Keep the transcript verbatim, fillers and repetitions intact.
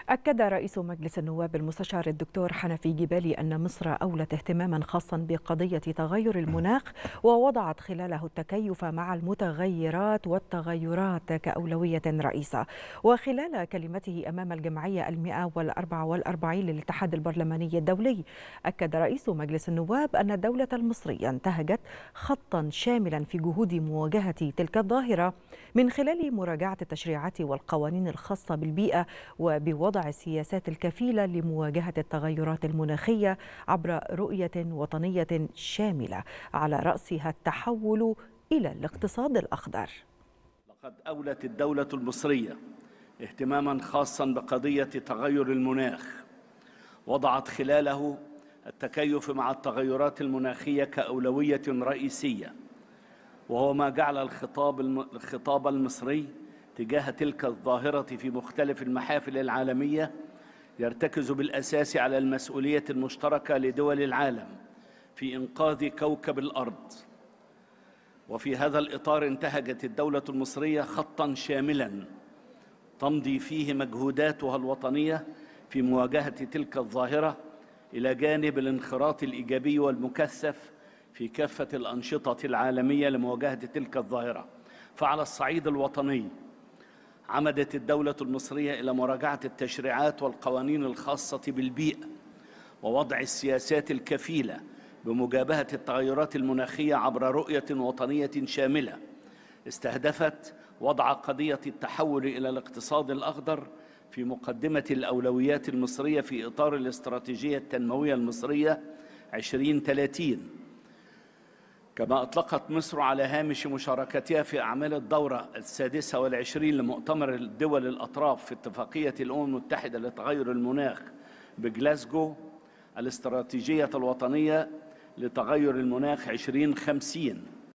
أكد رئيس مجلس النواب المستشار الدكتور حنفي جبالي أن مصر أولت اهتماما خاصا بقضية تغير المناخ، ووضعت خلاله التكيف مع المتغيرات والتغيرات كأولوية رئيسة. وخلال كلمته أمام الجمعية المئة والأربعة والأربعين للاتحاد البرلماني الدولي، أكد رئيس مجلس النواب أن الدولة المصرية انتهجت خطا شاملا في جهود مواجهة تلك الظاهرة من خلال مراجعة التشريعات والقوانين الخاصة بالبيئة، وبوضع السياسات الكفيلة لمواجهة التغيرات المناخية عبر رؤية وطنية شاملة على رأسها التحول إلى الاقتصاد الأخضر. لقد أولت الدولة المصرية اهتماما خاصا بقضية تغير المناخ، وضعت خلاله التكيف مع التغيرات المناخية كأولوية رئيسية، وهو ما جعل الخطاب الخطاب المصري تجاه تلك الظاهرة في مختلف المحافل العالمية يرتكز بالأساس على المسؤولية المشتركة لدول العالم في إنقاذ كوكب الأرض. وفي هذا الإطار انتهجت الدولة المصرية خطاً شاملاً تمضي فيه مجهوداتها الوطنية في مواجهة تلك الظاهرة، إلى جانب الانخراط الإيجابي والمكثف في كافة الأنشطة العالمية لمواجهة تلك الظاهرة. فعلى الصعيد الوطني عمدت الدولة المصرية إلى مراجعة التشريعات والقوانين الخاصة بالبيئة، ووضع السياسات الكفيلة بمجابهة التغيرات المناخية عبر رؤية وطنية شاملة استهدفت وضع قضية التحول إلى الاقتصاد الأخضر في مقدمة الأولويات المصرية في إطار الاستراتيجية التنموية المصرية عشرين ثلاثين. كما أطلقت مصر على هامش مشاركتها في أعمال الدورة السادسة والعشرين لمؤتمر الدول الأطراف في اتفاقية الأمم المتحدة لتغير المناخ بجلاسكو الاستراتيجية الوطنية لتغير المناخ عشرين خمسين،